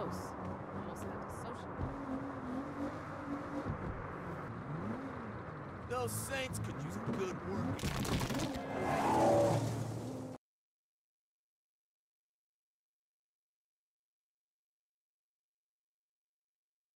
close. Almost had to socialize. Those Saints could use a good workout.